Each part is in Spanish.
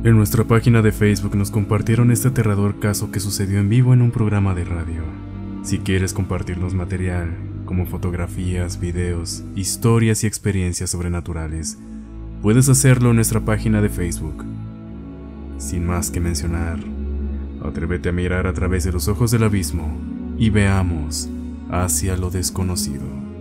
En nuestra página de Facebook nos compartieron este aterrador caso que sucedió en vivo en un programa de radio. Si quieres compartirnos material, como fotografías, videos, historias y experiencias sobrenaturales, puedes hacerlo en nuestra página de Facebook. Sin más que mencionar, atrévete a mirar a través de los ojos del abismo y veamos hacia lo desconocido.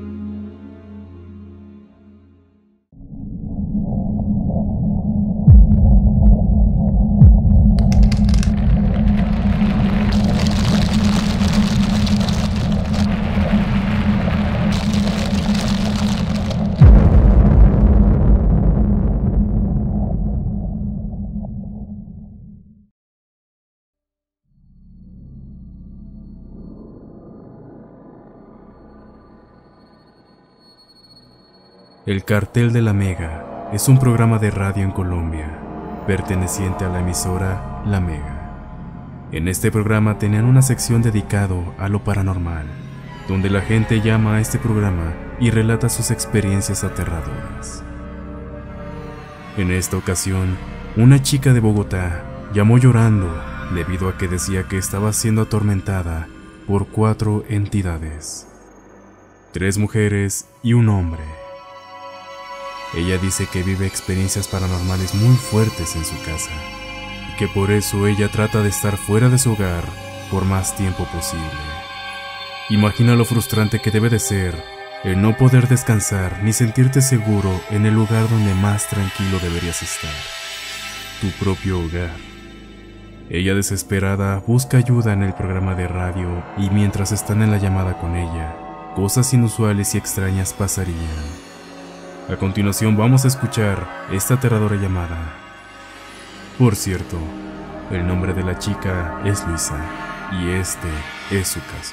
El Cartel de la Mega es un programa de radio en Colombia, perteneciente a la emisora La Mega. En este programa tenían una sección dedicado a lo paranormal, donde la gente llama a este programa y relata sus experiencias aterradoras. En esta ocasión, una chica de Bogotá llamó llorando debido a que decía que estaba siendo atormentada por 4 entidades, 3 mujeres y un hombre. Ella dice que vive experiencias paranormales muy fuertes en su casa y que por eso ella trata de estar fuera de su hogar por más tiempo posible. Imagina lo frustrante que debe de ser el no poder descansar ni sentirte seguro en el lugar donde más tranquilo deberías estar, tu propio hogar. Ella, desesperada, busca ayuda en el programa de radio y mientras están en la llamada con ella, cosas inusuales y extrañas pasarían. A continuación vamos a escuchar esta aterradora llamada. Por cierto, el nombre de la chica es Luisa y este es su caso.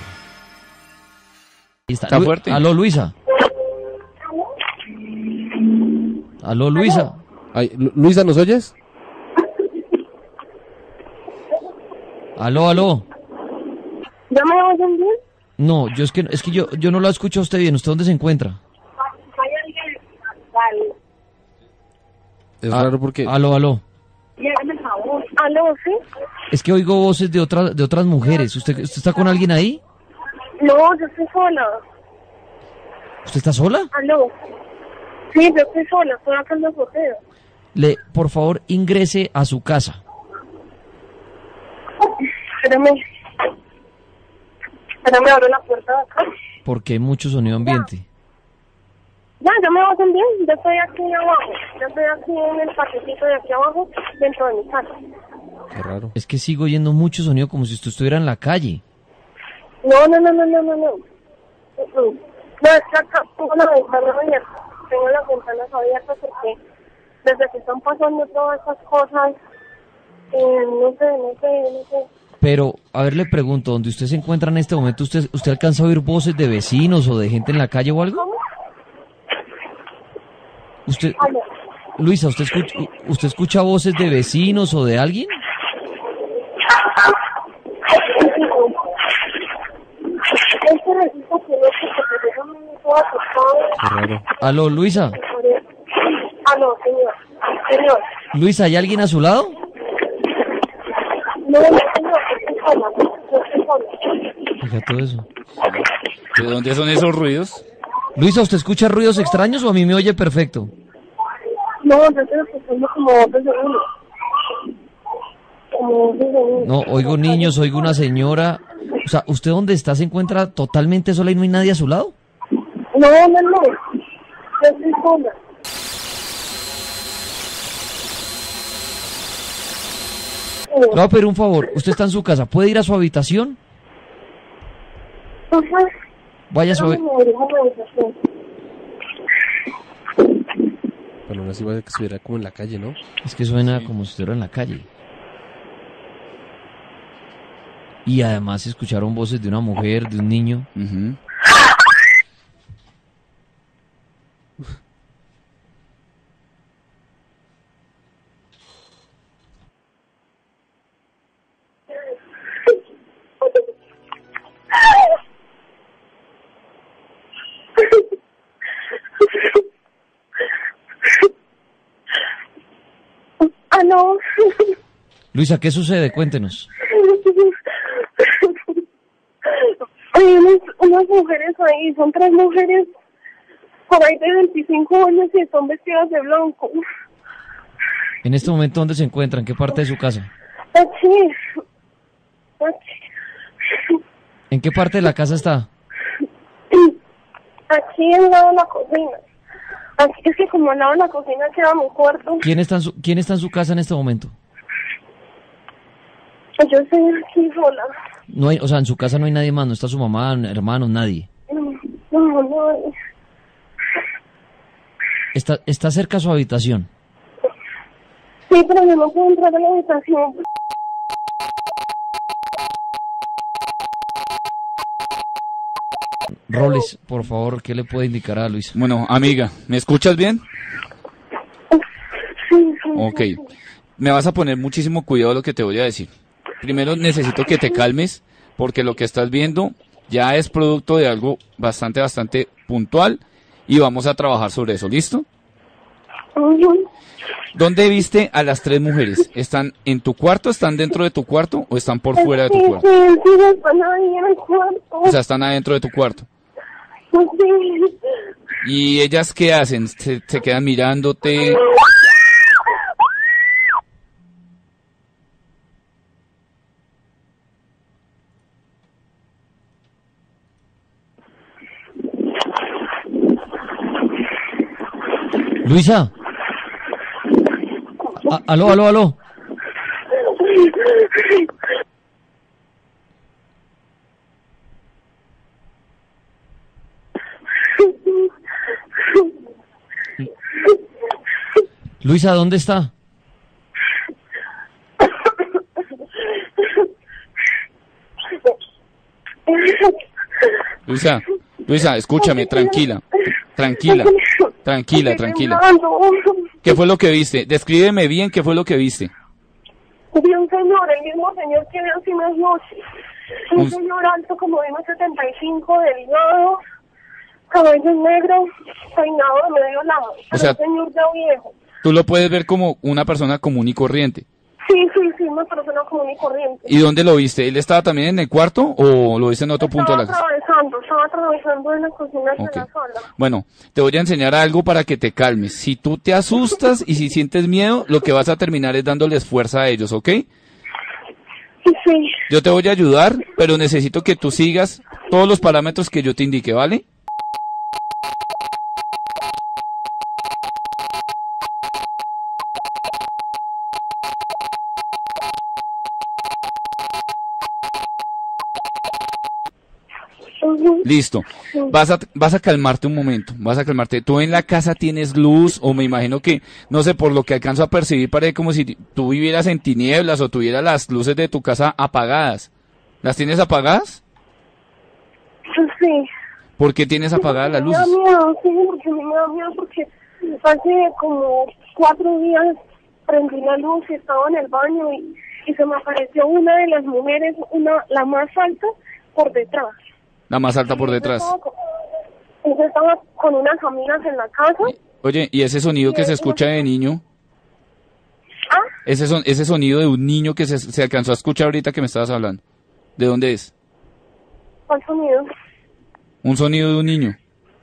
¿Está fuerte? Aló, Luisa. Aló, Luisa. Ay, Luisa, ¿nos oyes? Aló, aló. ¿Ya me oyen bien? No, es que yo no la escucho a usted bien. ¿Usted dónde se encuentra? Es raro porque... Aló, aló. ¿Aló, sí? Es que oigo voces de otras mujeres. ¿Usted está con alguien ahí? No, yo estoy sola. ¿Usted está sola? ¿Aló? Sí, yo estoy sola, estoy acá en el boteo. Por favor, ingrese a su casa. Espérame, abro la puerta de acá. Porque hay mucho sonido ambiente. Ya me oyen bien, yo estoy aquí abajo. Yo estoy aquí en el paquetito de aquí abajo, dentro de mi casa. Qué raro. Es que sigo oyendo mucho sonido como si usted estuviera en la calle. No. No, es que acá tengo la ventana abierta. Tengo las ventanas abiertas porque desde que están pasando todas estas cosas, no sé. Pero, a ver, le pregunto, ¿dónde usted se encuentra en este momento? ¿Usted alcanza a oír voces de vecinos o de gente en la calle o algo? ¿Cómo? Luisa, ¿usted escucha voces de vecinos o de alguien? Qué raro. Aló, Luisa. Aló, señor. Luisa, ¿hay alguien a su lado? No, señor, yo estoy sola. Oiga, todo eso. ¿De dónde son esos ruidos? Luisa, ¿usted escucha ruidos extraños o a mí me oye perfecto? No, yo estoy escuchando como 2 segundos. No, oigo niños, oigo una señora. O sea, ¿usted dónde está se encuentra totalmente sola y no hay nadie a su lado? No. Yo estoy sola. Le voy a pedir un favor. Usted está en su casa. ¿Puede ir a su habitación? Vaya a su habitación. Bueno, así va a que estuviera como en la calle, ¿no? Es que suena como si estuviera en la calle. Y además escucharon voces de una mujer, de un niño. Uh-huh. no. Luisa, ¿qué sucede? Cuéntenos. Hay unas mujeres ahí, son 3 mujeres por ahí de 25 años y están vestidas de blanco. En este momento, ¿dónde se encuentran? ¿En qué parte de su casa? Aquí. ¿En qué parte de la casa está? Aquí al lado de la cocina. Aquí es que como al lado de la cocina queda mi cuarto. ¿Quién está en su casa en este momento? Yo estoy aquí sola. No hay, o sea, en su casa no hay nadie más, no está su mamá, hermanos, nadie. No. Está cerca a su habitación. Sí, pero yo no puedo entrar a la habitación. Roles, por favor, ¿qué le puede indicar a Luisa? Bueno, amiga, ¿me escuchas bien? Sí. Ok. Me vas a poner muchísimo cuidado a lo que te voy a decir. Primero necesito que te calmes, porque lo que estás viendo ya es producto de algo bastante puntual y vamos a trabajar sobre eso, ¿listo? ¿Dónde viste a las 3 mujeres? ¿Están en tu cuarto, están dentro de tu cuarto o están por fuera de tu cuarto? Sí, están ahí en el cuarto. O sea, están adentro de tu cuarto. Sí. ¿Y ellas qué hacen? ¿Se quedan mirándote? Luisa. Aló. Luisa, ¿dónde está? Luisa, escúchame, tranquila. ¿Qué fue lo que viste? Descríbeme bien qué fue lo que viste. Vi un señor, el mismo señor que veo hace unas noches. Un señor alto como de 1,75, delgado, cabello negro, peinado de medio lado. O sea, un señor ya viejo. Tú lo puedes ver como una persona común y corriente. Sí, una persona común y corriente. ¿Y dónde lo viste? ¿Él estaba también en el cuarto o lo viste en otro punto de la casa? Estaba atravesando en la cocina hacia la sala. Bueno, te voy a enseñar algo para que te calmes. Si tú te asustas y si sientes miedo, lo que vas a terminar es dándoles fuerza a ellos, ¿ok? Sí. Yo te voy a ayudar, pero necesito que tú sigas todos los parámetros que yo te indique, ¿vale? Listo. Vas a calmarte un momento, vas a calmarte. ¿Tú en la casa tienes luz o me imagino que, no sé, por lo que alcanzo a percibir, parece como si tú vivieras en tinieblas o tuvieras las luces de tu casa apagadas? ¿Las tienes apagadas? Sí. ¿Por qué tienes apagadas las luces? Me da miedo porque hace como 4 días prendí la luz y estaba en el baño y se me apareció una de las mujeres, la más alta, por detrás. La más alta por detrás. Yo estaba con unas amigas en la casa. Oye, ¿y ese sonido que se escucha de niño? ¿Ah? Ese sonido de un niño que se alcanzó a escuchar ahorita que me estabas hablando. ¿De dónde es? ¿Cuál sonido? Un sonido de un niño.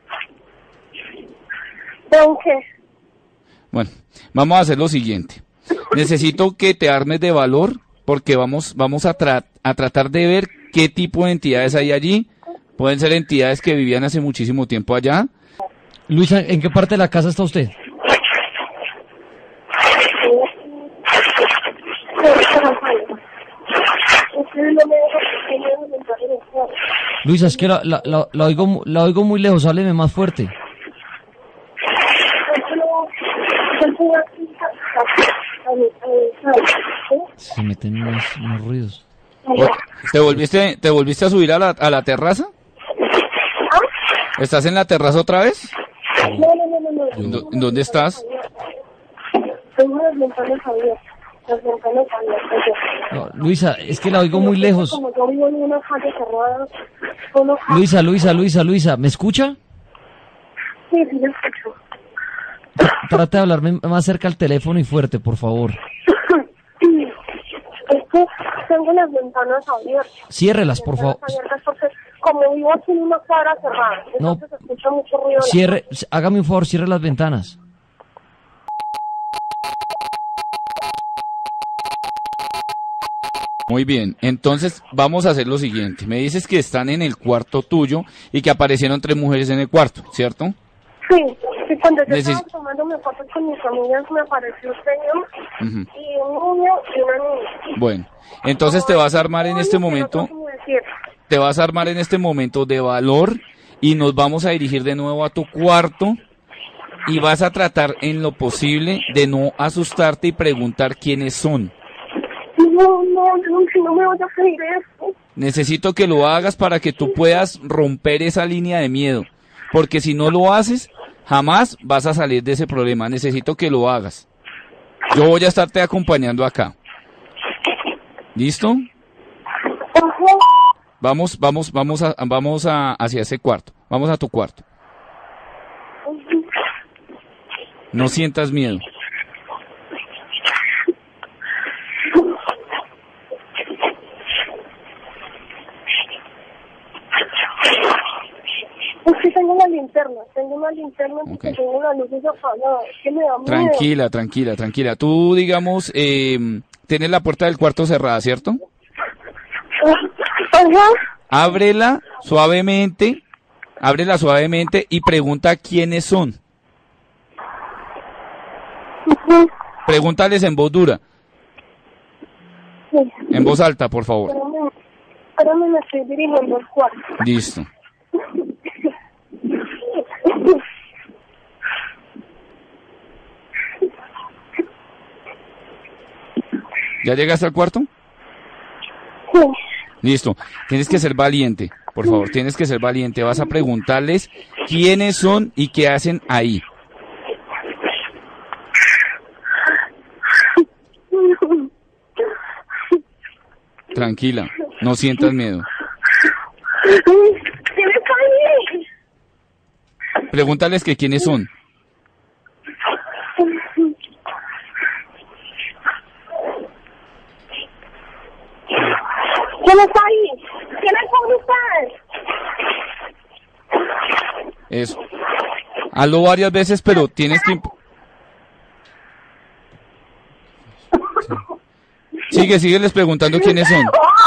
¿De un qué? Bueno, vamos a hacer lo siguiente. Necesito que te armes de valor porque vamos a tratar de ver qué tipo de entidades hay allí. Pueden ser entidades que vivían hace muchísimo tiempo allá. Luisa, ¿en qué parte de la casa está usted? Luisa, es que la oigo muy lejos, hábleme más fuerte. Se meten unos ruidos. ¿Te volviste a subir a la terraza? ¿Estás en la terraza otra vez? No. ¿Dónde estás? Tengo las ventanas abiertas. No, Luisa, es que la oigo muy lejos. Como yo vivo en una calle cerrada. Luisa, ¿me escucha? Sí, lo escucho. Trata de hablarme más cerca al teléfono y fuerte, por favor. que tengo las ventanas abiertas. Ciérrelas, por favor. Abiertas porque como vivo aquí en una cuadra cerrada, entonces se escucha mucho ruido. Hágame un favor, cierre las ventanas. Muy bien, entonces vamos a hacer lo siguiente. Me dices que están en el cuarto tuyo y que aparecieron 3 mujeres en el cuarto, ¿cierto? Sí, cuando yo estaba tomándome fotos con mis amigas me apareció un señor y un niño y una niña. Bueno, entonces te vas a armar en este momento, de valor y nos vamos a dirigir de nuevo a tu cuarto y vas a tratar en lo posible de no asustarte y preguntar quiénes son. No me voy a creer esto. Necesito que lo hagas para que tú puedas romper esa línea de miedo, porque si no lo haces, jamás vas a salir de ese problema. Necesito que lo hagas. Yo voy a estarte acompañando acá. ¿Listo? Vamos hacia ese cuarto. Vamos a tu cuarto. No sientas miedo. Tengo una linterna porque tengo las luces apagadas, que me da miedo. Tranquila. Tú, digamos, tienes la puerta del cuarto cerrada, ¿cierto? Ábrela suavemente y pregunta quiénes son. Pregúntales en voz dura. Sí. En voz alta, por favor. Espérame, me estoy dirigiendo al cuarto. Listo. ¿Ya llegaste al cuarto? Sí. Listo. Tienes que ser valiente, por favor, tienes que ser valiente. Vas a preguntarles quiénes son y qué hacen ahí. Tranquila, no sientas miedo. Pregúntales que quiénes son. ¿Quién está ahí? ¿Quiénes son ustedes? Eso. Hazlo varias veces, pero tienes que... Sígueles preguntando quiénes son.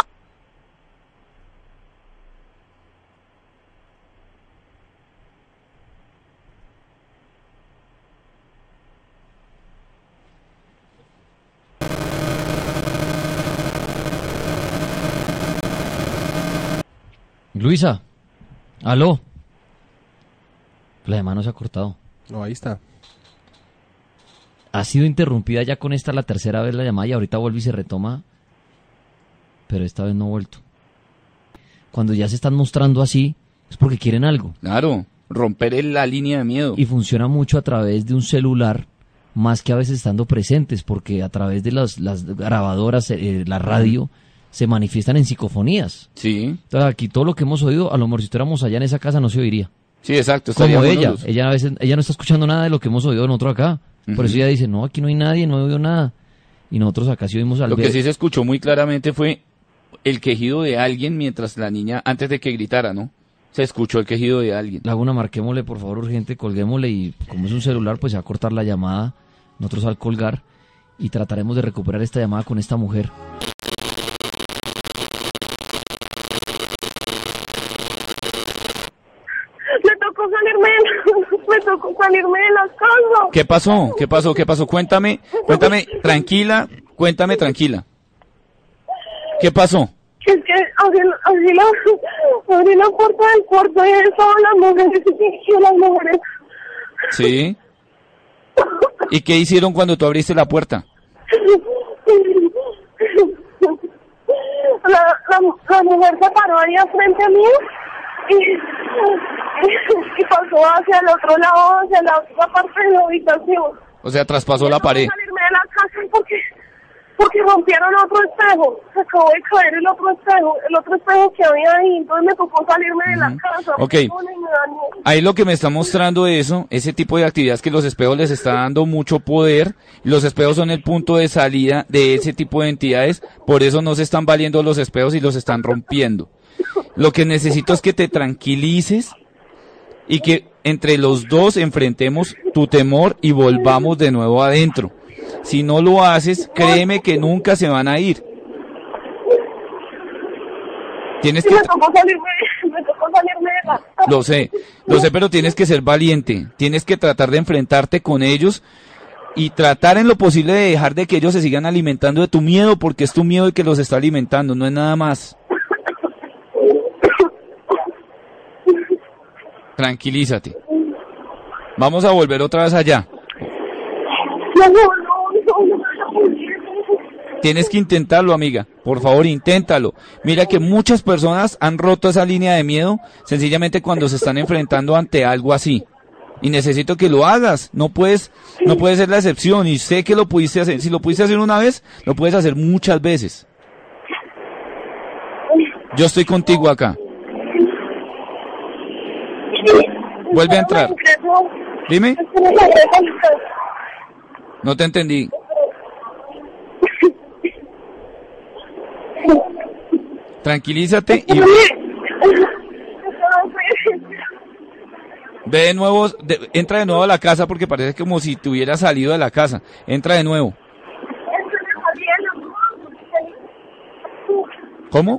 Luisa, aló. La llamada no se ha cortado. No, ahí está. Ha sido interrumpida ya con esta la tercera vez la llamada y ahorita vuelve y se retoma, pero esta vez no ha vuelto. Cuando ya se están mostrando así, es porque quieren algo. Claro, romper la línea de miedo. Y funciona mucho a través de un celular, más que a veces estando presentes, porque a través de las grabadoras, la radio, se manifiestan en psicofonías. Sí. Entonces aquí todo lo que hemos oído, a lo mejor si estuviéramos allá en esa casa no se oiría. Sí, exacto. Como ella a veces, ella no está escuchando nada de lo que hemos oído nosotros acá. Por eso ella dice, no, aquí no hay nadie, no he oído nada. Y nosotros acá sí oímos algo. Lo que sí se escuchó muy claramente fue el quejido de alguien mientras la niña, antes de que gritara, ¿no? Se escuchó el quejido de alguien. Laguna, marquémosle, por favor, urgente, colguémosle y como es un celular, pues se va a cortar la llamada, nosotros al colgar, y trataremos de recuperar esta llamada con esta mujer. Me tocó salirme de la casa. ¿Qué pasó? Cuéntame, tranquila. ¿Qué pasó? Es que abrí la puerta del cuarto y estaban las mujeres. Sí. ¿Y qué hicieron cuando tú abriste la puerta? La mujer se paró ahí frente a mí y pasó hacia el otro lado, hacia la otra parte de la habitación. O sea, traspasó la pared. Salirme de la casa porque porque rompieron otro espejo, se acabó de caer el otro espejo que había ahí, entonces me tocó salirme de la casa. Ok. Perdón, y me dañó. Ahí lo que me está mostrando ese tipo de actividades que los espejos les está dando mucho poder. Los espejos son el punto de salida de ese tipo de entidades, por eso no se están valiendo los espejos y los están rompiendo. Lo que necesito es que te tranquilices y que entre los dos enfrentemos tu temor y volvamos de nuevo adentro. Si no lo haces, créeme que nunca se van a ir. Tienes que... Me tocó salirme de la casa. Lo sé, pero tienes que ser valiente. Tienes que tratar de enfrentarte con ellos y tratar en lo posible de dejar de que ellos se sigan alimentando de tu miedo, porque es tu miedo el que los está alimentando, no es nada más. Tranquilízate. Vamos a volver otra vez allá. No. Tienes que intentarlo, amiga. Por favor, inténtalo. Mira que muchas personas han roto esa línea de miedo sencillamente cuando se están enfrentando ante algo así. Y necesito que lo hagas. No puedes ser la excepción. Y sé que lo pudiste hacer. Si lo pudiste hacer una vez, lo puedes hacer muchas veces. Yo estoy contigo acá. Vuelve a entrar. Dime. No te entendí. Tranquilízate y ve de nuevo, entra de nuevo a la casa porque parece como si te hubieras salido de la casa. Entra de nuevo. ¿Cómo?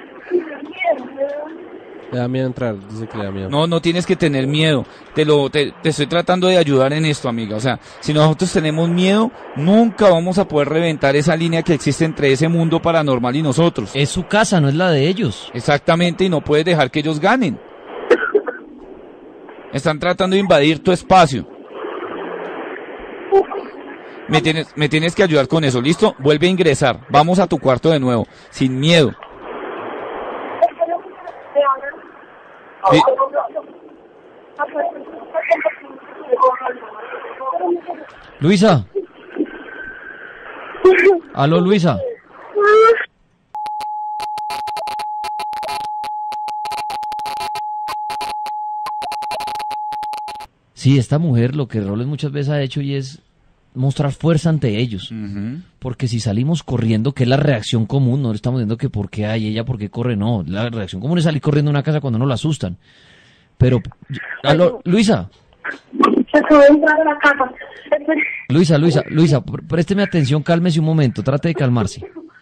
Le da miedo entrar, dice que le da miedo. No tienes que tener miedo. Te estoy tratando de ayudar en esto, amiga. O sea, si nosotros tenemos miedo, nunca vamos a poder reventar esa línea que existe entre ese mundo paranormal y nosotros. Es su casa, no es la de ellos. Exactamente, y no puedes dejar que ellos ganen. Están tratando de invadir tu espacio. Me tienes que ayudar con eso, ¿listo? Vuelve a ingresar. Vamos a tu cuarto de nuevo, sin miedo. Sí. Luisa. Aló, Luisa. Sí, esta mujer lo que Roles muchas veces ha hecho y es mostrar fuerza ante ellos. Porque si salimos corriendo, que es la reacción común, no le estamos diciendo que por qué hay ella, por qué corre, no. La reacción común es salir corriendo a una casa cuando no la asustan. Pero, aló, Luisa. Se acabó de entrar a la casa. Luisa, présteme atención, cálmese un momento, trate de calmarse.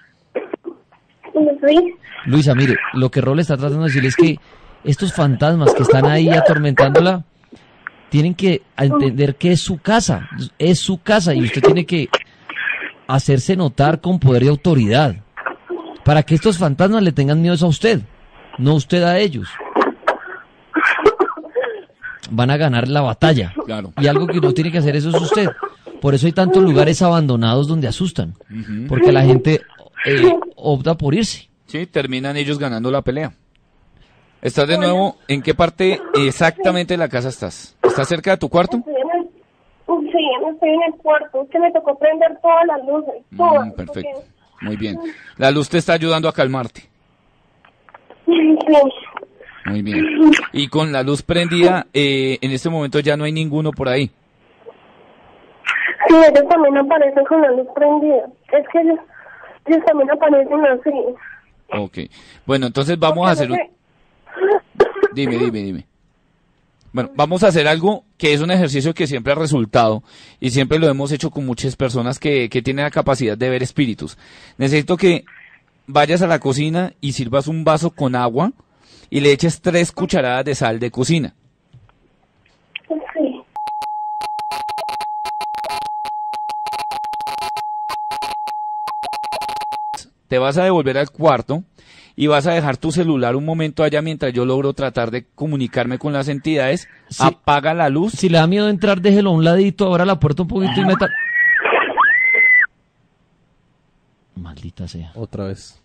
¿Sí? Luisa, mire, lo que Rol está tratando de decirle es que estos fantasmas que están ahí atormentándola, tienen que entender que es su casa y usted tiene que hacerse notar con poder y autoridad para que estos fantasmas le tengan miedo a usted, no usted a ellos. Van a ganar la batalla. Claro. Y algo que no tiene que hacer eso es usted. Por eso hay tantos lugares abandonados donde asustan, porque la gente opta por irse. Sí, terminan ellos ganando la pelea. ¿Estás de nuevo? ¿En qué parte exactamente de la casa estás? ¿Estás cerca de tu cuarto? Sí, estoy en el cuarto. Es que me tocó prender todas las luces. Todas. Perfecto. Muy bien. La luz te está ayudando a calmarte. Sí. Muy bien. Y con la luz prendida, en este momento ya no hay ninguno por ahí. Sí, ellos también aparecen con la luz prendida. Es que ellos también aparecen así. Ok. Bueno, entonces vamos a hacer... Dime. Bueno, vamos a hacer algo que es un ejercicio que siempre ha resultado y siempre lo hemos hecho con muchas personas que tienen la capacidad de ver espíritus. Necesito que vayas a la cocina y sirvas un vaso con agua y le eches 3 cucharadas de sal de cocina. Sí. Te vas a devolver al cuarto y vas a dejar tu celular un momento allá mientras yo logro tratar de comunicarme con las entidades. Sí. Apaga la luz. Si le da miedo entrar, déjelo a un ladito, abra la puerta un poquito y meta... Maldita sea. Otra vez.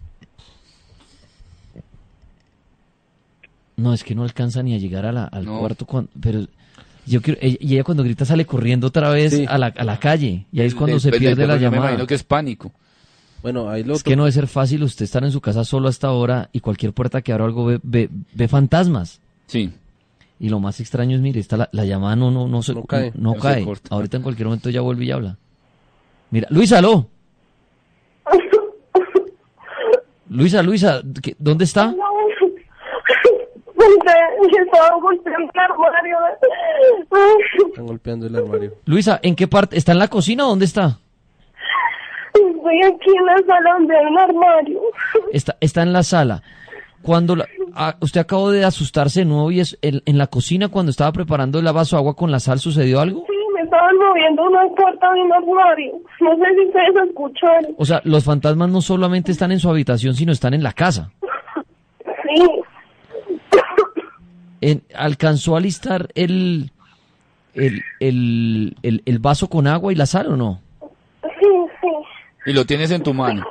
No, es que no alcanza ni a llegar al cuarto, pero yo quiero, y ella cuando grita sale corriendo otra vez, sí, a la calle, y ahí es cuando se pierde la llamada. Me imagino que es pánico. Bueno, ahí lo Es que no debe ser fácil usted estar en su casa solo hasta ahora y cualquier puerta que abra algo ve fantasmas. Sí. Y lo más extraño es, mire, la llamada no cae. No se cae. corta. Ahorita en cualquier momento ya vuelve y habla. Mira, Luisa, aló. Luisa, ¿dónde está? No, porque estaba golpeando el armario. están golpeando el armario. Luisa, ¿en qué parte? ¿Está en la cocina o dónde está? Estoy aquí en la sala donde hay un armario. Está en la sala. Cuando usted acabó de asustarse de nuevo y en la cocina cuando estaba preparando el vaso de agua con la sal, ¿sucedió algo? Sí, me estaban moviendo una puerta de un armario. No sé si ustedes escucharon. O sea, los fantasmas no solamente están en su habitación, sino están en la casa. Sí. ¿Alcanzó a alistar el vaso con agua y la sal o no? Sí, sí. Y lo tienes en tu mano.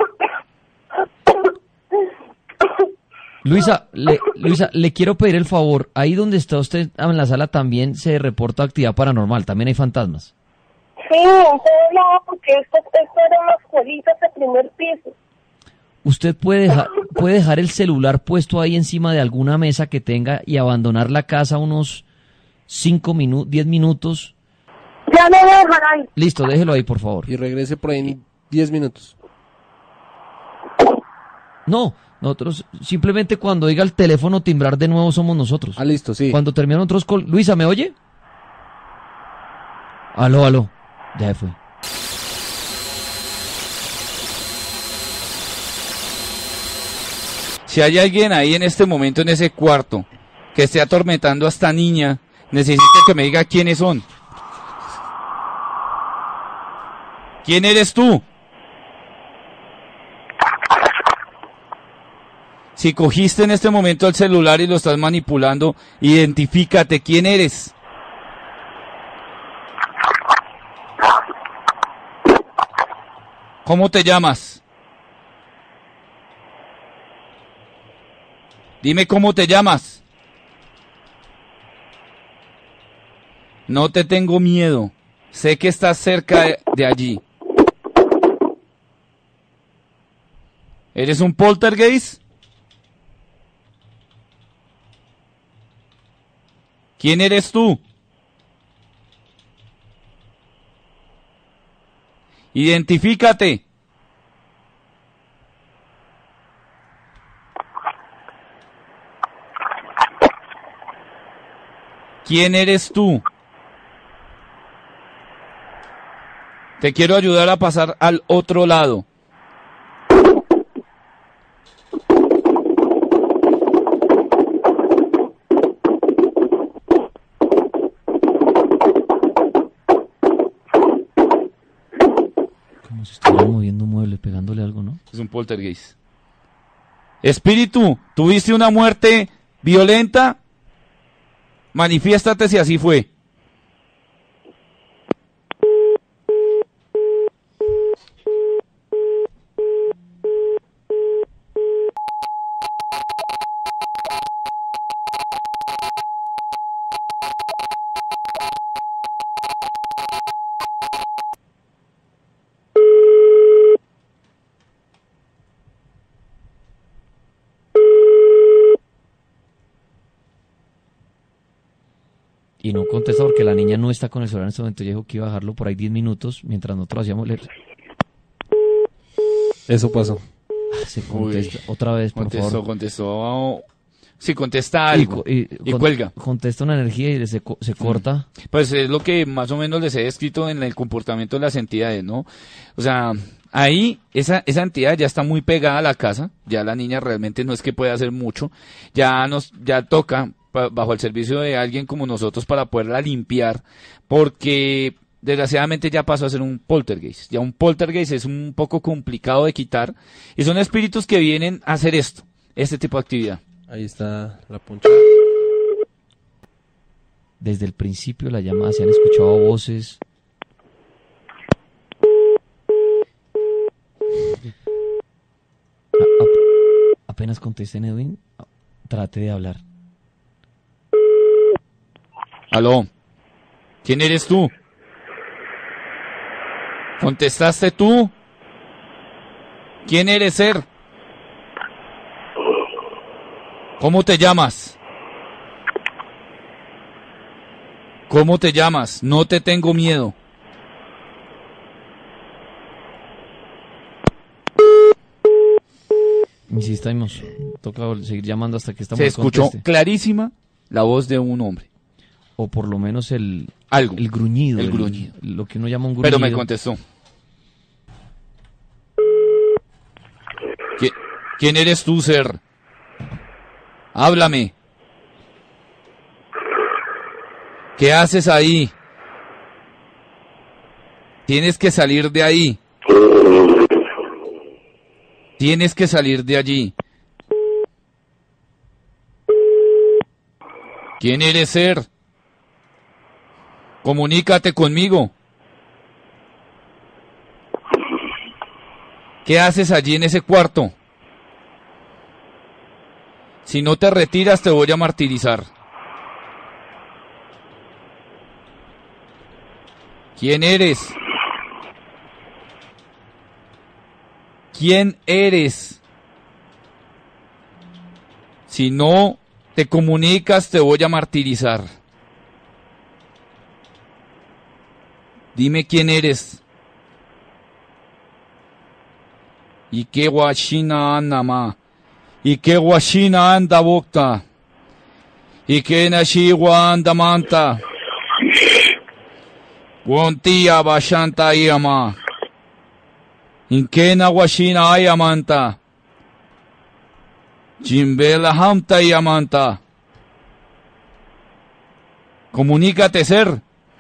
Luisa, le quiero pedir el favor, ahí donde está usted en la sala también se reporta actividad paranormal, también hay fantasmas. Sí, en todo lado, porque esto era una escuelita de primer piso. Usted puede dejar el celular puesto ahí encima de alguna mesa que tenga y abandonar la casa unos 10 minutos. Ya lo voy a dejar ahí. Listo, déjelo ahí, por favor. Y regrese por ahí en 10 minutos. No, nosotros simplemente cuando oiga el teléfono timbrar de nuevo somos nosotros. Ah, listo, sí. Cuando terminan otros Luisa, ¿me oye? Aló, ya se fue. Si hay alguien ahí en este momento en ese cuarto que esté atormentando a esta niña, necesito que me diga quiénes son. ¿Quién eres tú? Si cogiste en este momento el celular y lo estás manipulando, identifícate, ¿quién eres? ¿Cómo te llamas? Dime cómo te llamas. No te tengo miedo. Sé que estás cerca de allí. ¿Eres un poltergeist? ¿Quién eres tú? Identifícate. ¿Quién eres tú? Te quiero ayudar a pasar al otro lado. Como si estuviera moviendo un mueble, pegándole algo, ¿no? Es un poltergeist. Espíritu, ¿tuviste una muerte violenta? Manifiéstate si así fue. Y no contesta porque la niña no está con el celular en este momento. Ella dijo que iba a dejarlo por ahí 10 minutos mientras nosotros hacíamos leer. Eso pasó. Se contesta otra vez, por favor. Contestó. Sí, contesta algo. Y cuelga. Contesta una energía y se corta. Pues es lo que más o menos les he descrito en el comportamiento de las entidades, ¿no? O sea, ahí esa entidad ya está muy pegada a la casa. Ya la niña realmente no es que pueda hacer mucho. Ya toca bajo el servicio de alguien como nosotros para poderla limpiar, porque desgraciadamente ya pasó a ser un poltergeist. Ya un poltergeist es un poco complicado de quitar y son espíritus que vienen a hacer este tipo de actividad. Ahí está la punchada. Desde el principio la llamada se han escuchado voces. Apenas contesten, Edwin, trate de hablar. Aló, ¿quién eres tú? ¿Contestaste tú? ¿Quién eres, ser? ¿Cómo te llamas? ¿Cómo te llamas? No te tengo miedo. Insistimos, toca seguir llamando hasta que esta Se mujer escuchó conteste. clarísima la voz de un hombre. O por lo menos Algo. el gruñido. El gruñido. Lo que uno llama un gruñido. Pero me contestó. ¿Quién eres tú, ser? Háblame. ¿Qué haces ahí? Tienes que salir de ahí. Tienes que salir de allí. ¿Quién eres, ser? Comunícate conmigo. ¿Qué haces allí en ese cuarto? Si no te retiras, te voy a martirizar. ¿Quién eres? ¿Quién eres? Si no te comunicas, te voy a martirizar. Dime quién eres. ¿Y qué guachina anda, ma? ¿Y qué guachina anda, bocta? ¿Y qué nashigua anda, manta? Guantía bashanta yama. ¿En qué naguachina hay amanta? Chimbela hamta yamanta. Comunícate, ser.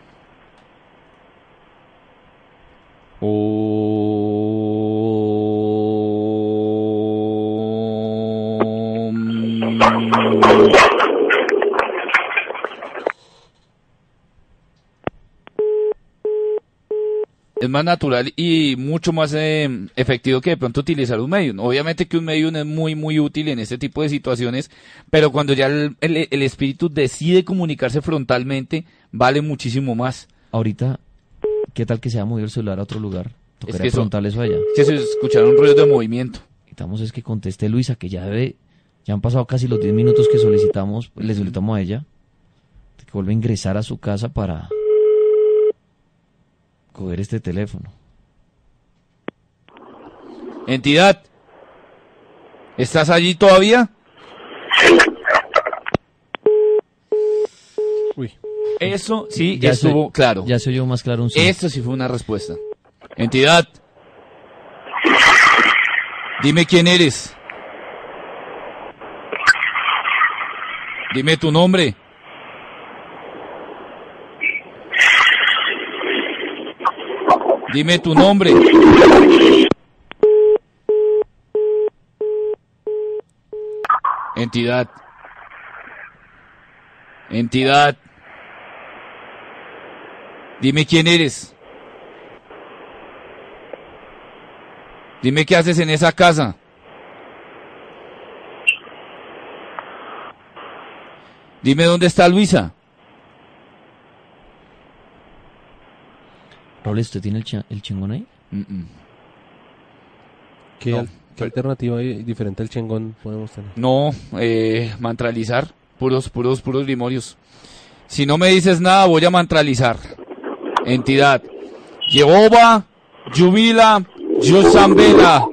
Es más natural y mucho más efectivo que de pronto utilizar un medium. Obviamente que un medium es muy muy útil en este tipo de situaciones, pero cuando ya el espíritu decide comunicarse frontalmente, vale muchísimo más. Ahorita, ¿qué tal que se haya movido el celular a otro lugar? Tocaría que eso- preguntarle eso allá. Que se escucharon ruidos de movimiento. Necesitamos es que conteste Luisa, que ya han pasado casi los 10 minutos que solicitamos, le solicitamos a ella, que vuelva a ingresar a su casa para coger este teléfono. Entidad, ¿estás allí todavía? Uy, Eso sí Ya estuvo claro. Ya se oyó más claro un sí. Esto sí fue una respuesta. Entidad, dime quién eres. Dime tu nombre. Dime tu nombre. Entidad. Entidad. Dime quién eres. Dime qué haces en esa casa. Dime dónde está Luisa. Raúl, ¿usted tiene el chingón ahí? ¿qué, No, qué alternativa diferente al chengón podemos tener? No, mantralizar. Puros grimorios. Si no me dices nada, voy a mantralizar. Entidad. Jehová, Yubila, Yosambela.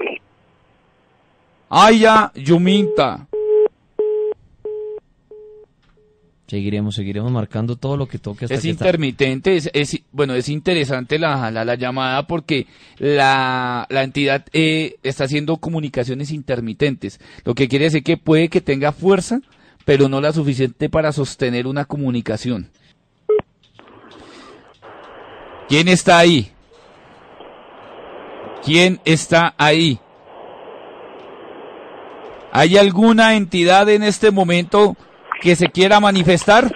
Aya, Yuminta. Seguiremos marcando todo lo que toque hasta Es que intermitente, bueno, es interesante la llamada porque la entidad está haciendo comunicaciones intermitentes, lo que quiere decir que puede que tenga fuerza, pero no la suficiente para sostener una comunicación. ¿Quién está ahí? ¿Quién está ahí? ¿Hay alguna entidad en este momento que se quiera manifestar?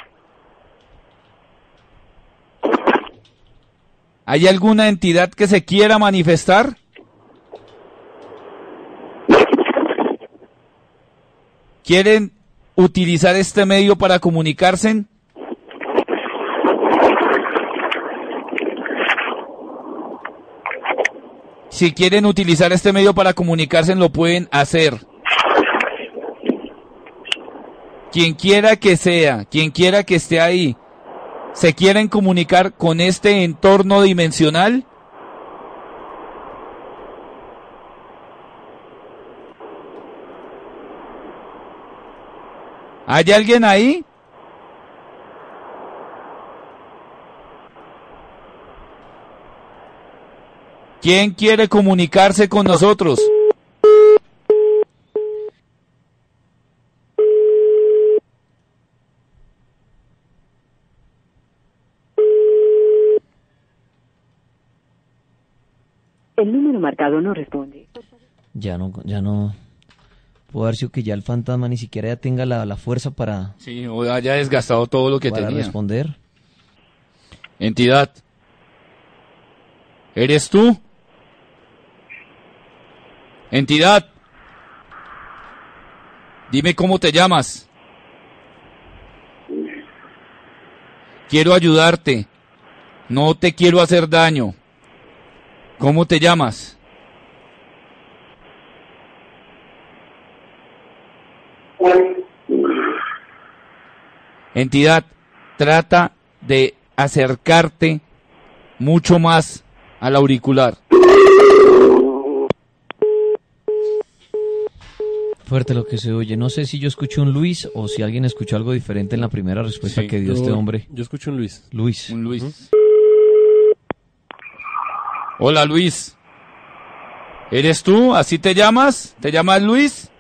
¿Hay alguna entidad que se quiera manifestar? ¿Quieren utilizar este medio para comunicarse? si quieren utilizar este medio para comunicarse, lo pueden hacer. Quien quiera que sea, quien quiera que esté ahí, ¿se quieren comunicar con este entorno dimensional? ¿Hay alguien ahí? ¿Quién quiere comunicarse con nosotros? El número marcado no responde. Ya no. Puede haber sido que ya el fantasma ni siquiera ya tenga la fuerza para, Sí, o haya desgastado todo lo que para tenía. responder. Entidad. ¿Eres tú? Entidad. Dime cómo te llamas. Quiero ayudarte. No te quiero hacer daño. ¿Cómo te llamas? Entidad, trata de acercarte mucho más al auricular. Fuerte lo que se oye. No sé si yo escuché un Luis o si alguien escuchó algo diferente en la primera respuesta Sí, que dio este hombre. Yo escucho un Luis. Luis. Un Luis. Hola, Luis. ¿Eres tú? ¿Así te llamas? ¿Te llamas Luis?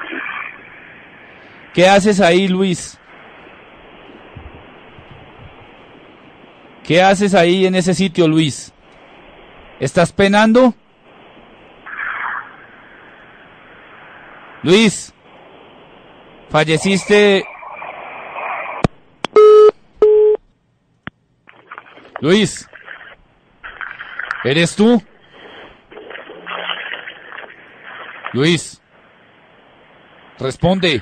¿Qué haces ahí, Luis? ¿Qué haces ahí en ese sitio, Luis? ¿Estás penando? Luis, falleciste. Luis, ¿eres tú? Luis, responde.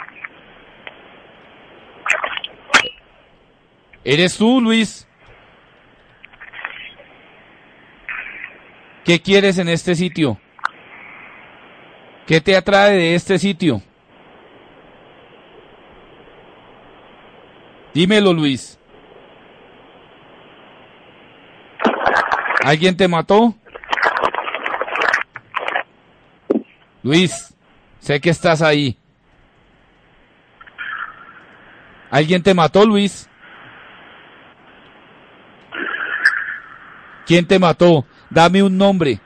¿Eres tú, Luis? ¿Qué quieres en este sitio? ¿Qué te atrae de este sitio? Dímelo, Luis. ¿Alguien te mató? Luis, sé que estás ahí. ¿Alguien te mató, Luis? ¿Quién te mató? Dame un nombre.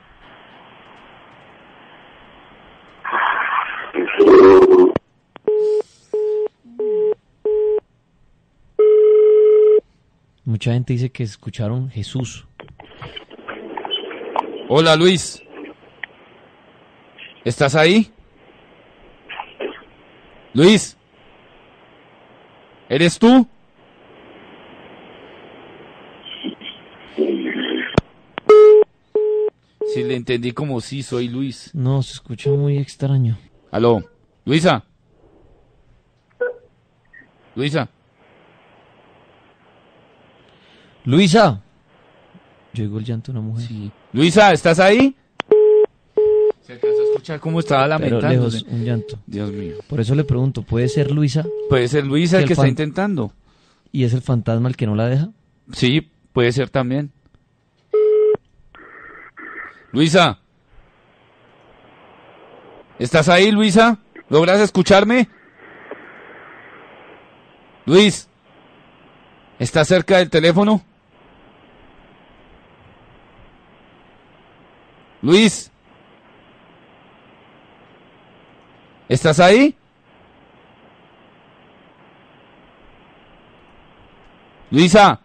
Mucha gente dice que escucharon Jesús. Hola, Luis. ¿Estás ahí? Luis. ¿Eres tú? Sí, le entendí como sí, soy Luis. No, se escucha muy extraño. Aló, Luisa. Luisa. Luisa. Llegó el llanto de una mujer. Sí. Luisa, ¿estás ahí? Se alcanzó a escuchar cómo estaba Pero lamentándose. lejos, un llanto. Dios mío. Por eso le pregunto, ¿puede ser Luisa Puede ser Luisa el El que está fan- intentando. y es el fantasma el que no la deja? Sí, puede ser también. Luisa. ¿Estás ahí, Luisa? ¿Logras escucharme? Luis. ¿Estás cerca del teléfono? Luis. ¿Estás ahí? Luisa.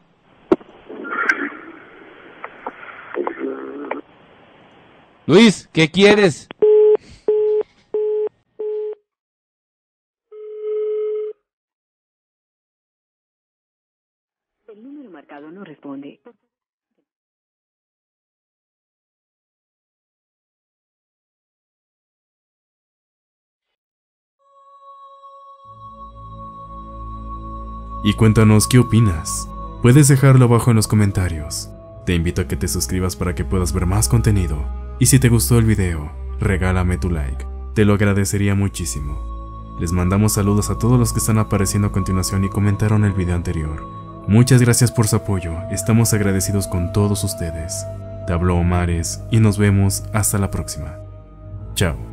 Luis, ¿qué quieres? El número marcado no responde. Y cuéntanos qué opinas. Puedes dejarlo abajo en los comentarios. Te invito a que te suscribas para que puedas ver más contenido. Y si te gustó el video, regálame tu like, te lo agradecería muchísimo. Les mandamos saludos a todos los que están apareciendo a continuación y comentaron el video anterior. Muchas gracias por su apoyo, estamos agradecidos con todos ustedes. Te habló Omares y nos vemos hasta la próxima. Chao.